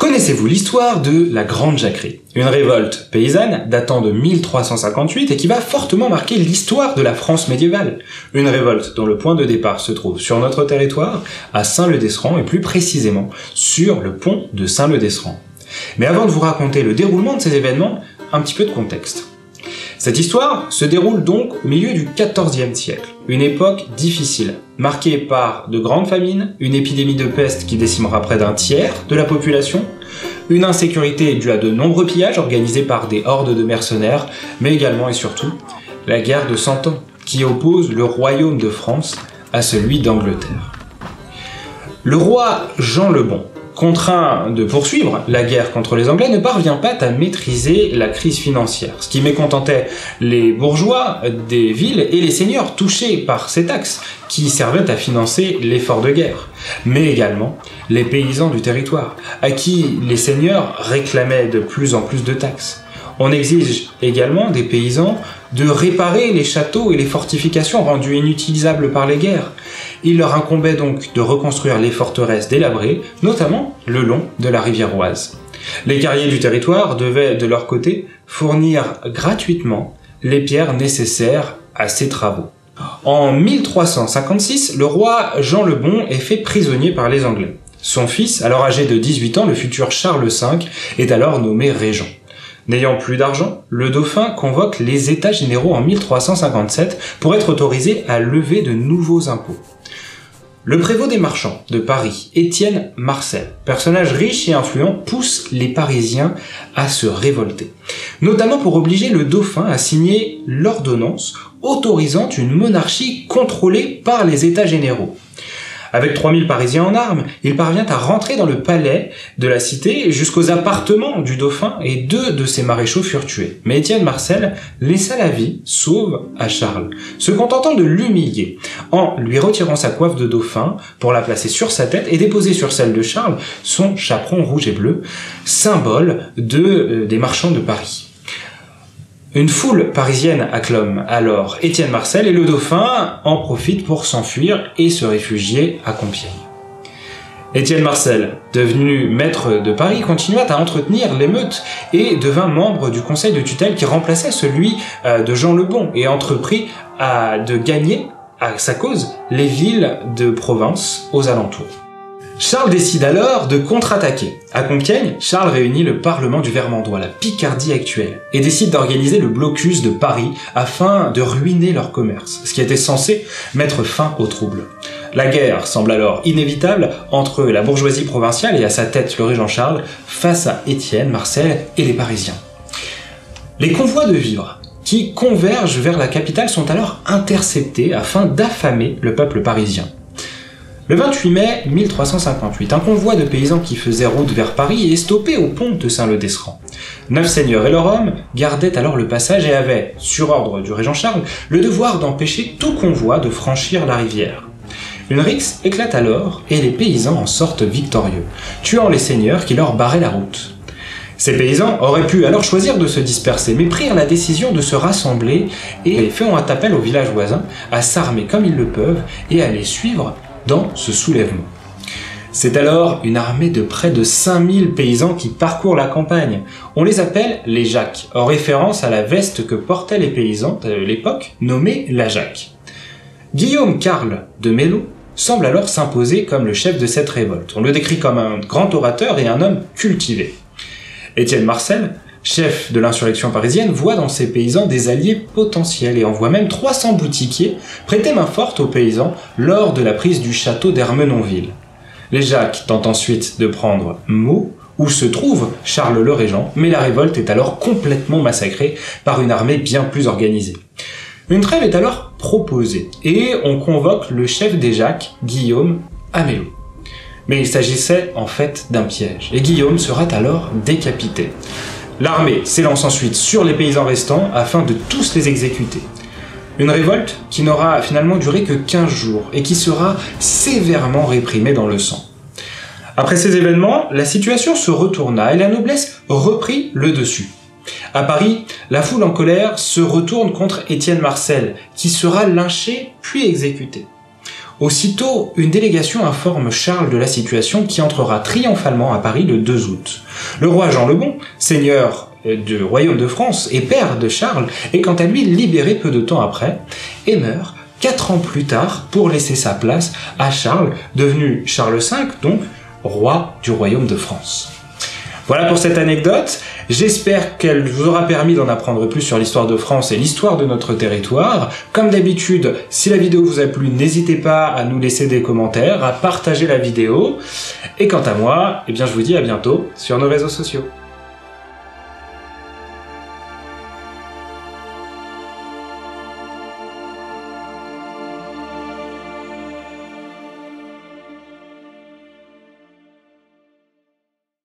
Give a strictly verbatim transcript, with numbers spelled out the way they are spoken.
Connaissez-vous l'histoire de la Grande Jacquerie? Une révolte paysanne datant de mille trois cent cinquante-huit et qui va fortement marquer l'histoire de la France médiévale. Une révolte dont le point de départ se trouve sur notre territoire, à Saint-Leu-d'Esserand et plus précisément sur le pont de Saint-Leu-d'Esserand. Mais avant de vous raconter le déroulement de ces événements, un petit peu de contexte. Cette histoire se déroule donc au milieu du quatorzième siècle, une époque difficile, marquée par de grandes famines, une épidémie de peste qui décimera près d'un tiers de la population, une insécurité due à de nombreux pillages organisés par des hordes de mercenaires, mais également et surtout la guerre de Cent Ans, qui oppose le royaume de France à celui d'Angleterre. Le roi Jean le Bon, contraint de poursuivre la guerre contre les Anglais, ne parvient pas à maîtriser la crise financière, ce qui mécontentait les bourgeois des villes et les seigneurs touchés par ces taxes, qui servaient à financer l'effort de guerre, mais également les paysans du territoire, à qui les seigneurs réclamaient de plus en plus de taxes. On exige également des paysans de réparer les châteaux et les fortifications rendus inutilisables par les guerres. Il leur incombait donc de reconstruire les forteresses délabrées, notamment le long de la rivière Oise. Les guerriers du territoire devaient, de leur côté, fournir gratuitement les pierres nécessaires à ces travaux. En mille trois cent cinquante-six, le roi Jean le Bon est fait prisonnier par les Anglais. Son fils, alors âgé de dix-huit ans, le futur Charles cinq, est alors nommé régent. N'ayant plus d'argent, le dauphin convoque les États généraux en mille trois cent cinquante-sept pour être autorisé à lever de nouveaux impôts. Le prévôt des marchands de Paris, Étienne Marcel, personnage riche et influent, pousse les Parisiens à se révolter, notamment pour obliger le dauphin à signer l'ordonnance autorisant une monarchie contrôlée par les États généraux. Avec trois mille Parisiens en armes, il parvient à rentrer dans le palais de la cité jusqu'aux appartements du dauphin et deux de ses maréchaux furent tués. Mais Étienne Marcel laissa la vie sauve à Charles, se contentant de l'humilier en lui retirant sa coiffe de dauphin pour la placer sur sa tête et déposer sur celle de Charles son chaperon rouge et bleu, symbole de, euh, des marchands de Paris. Une foule parisienne acclame alors Étienne Marcel et le dauphin en profite pour s'enfuir et se réfugier à Compiègne. Étienne Marcel, devenu maître de Paris, continua à entretenir l'émeute et devint membre du conseil de tutelle qui remplaçait celui de Jean le Bon et entreprit à, de gagner à sa cause les villes de province aux alentours. Charles décide alors de contre-attaquer. À Compiègne, Charles réunit le Parlement du Vermandois, la Picardie actuelle, et décide d'organiser le blocus de Paris afin de ruiner leur commerce, ce qui était censé mettre fin aux troubles. La guerre semble alors inévitable entre la bourgeoisie provinciale et à sa tête le régent Charles face à Étienne, Marcel et les Parisiens. Les convois de vivres qui convergent vers la capitale sont alors interceptés afin d'affamer le peuple parisien. Le vingt-huit mai mille trois cent cinquante-huit, un convoi de paysans qui faisait route vers Paris est stoppé au pont de Saint-Leu-d'Esserand. Neuf seigneurs et leurs hommes gardaient alors le passage et avaient, sur ordre du régent Charles, le devoir d'empêcher tout convoi de franchir la rivière. Une rixe éclate alors et les paysans en sortent victorieux, tuant les seigneurs qui leur barraient la route. Ces paysans auraient pu alors choisir de se disperser, mais prirent la décision de se rassembler et feront un appel aux villages voisins à s'armer comme ils le peuvent et à les suivre dans ce soulèvement. C'est alors une armée de près de cinq mille paysans qui parcourent la campagne. On les appelle les Jacques, en référence à la veste que portaient les paysans de l'époque, nommée la Jacque. Guillaume Carle de Mello semble alors s'imposer comme le chef de cette révolte. On le décrit comme un grand orateur et un homme cultivé. Étienne Marcel, chef de l'insurrection parisienne, voit dans ces paysans des alliés potentiels et envoie même trois cents boutiquiers prêter main forte aux paysans lors de la prise du château d'Ermenonville. Les Jacques tentent ensuite de prendre Meaux, où se trouve Charles le Régent, mais la révolte est alors complètement massacrée par une armée bien plus organisée. Une trêve est alors proposée et on convoque le chef des Jacques, Guillaume, à Mello. Mais il s'agissait en fait d'un piège et Guillaume sera alors décapité. L'armée s'élance ensuite sur les paysans restants afin de tous les exécuter. Une révolte qui n'aura finalement duré que quinze jours et qui sera sévèrement réprimée dans le sang. Après ces événements, la situation se retourna et la noblesse reprit le dessus. À Paris, la foule en colère se retourne contre Étienne Marcel, qui sera lynché puis exécuté. Aussitôt, une délégation informe Charles de la situation qui entrera triomphalement à Paris le deux août. Le roi Jean le Bon, seigneur du royaume de France et père de Charles, est quant à lui libéré peu de temps après et meurt quatre ans plus tard pour laisser sa place à Charles, devenu Charles cinq, donc roi du royaume de France. Voilà pour cette anecdote, j'espère qu'elle vous aura permis d'en apprendre plus sur l'histoire de France et l'histoire de notre territoire. Comme d'habitude, si la vidéo vous a plu, n'hésitez pas à nous laisser des commentaires, à partager la vidéo. Et quant à moi, eh bien je vous dis à bientôt sur nos réseaux sociaux.